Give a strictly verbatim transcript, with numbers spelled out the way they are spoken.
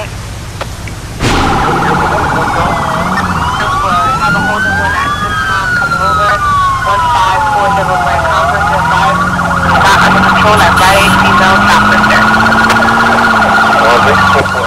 it. Have a hold of one at this time coming over. one five four zero Brand Conference zero five. Not under control at right eight female chopper, sir.